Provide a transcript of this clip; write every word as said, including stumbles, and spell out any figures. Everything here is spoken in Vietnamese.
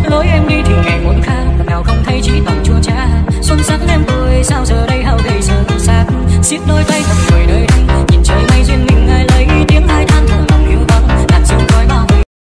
lối em đi thì ngày một khác, lần nào không thấy chỉ toàn chua chát. Xuân sắc em cười sao giờ đây hao gầy dần sát, xiết đôi tay thật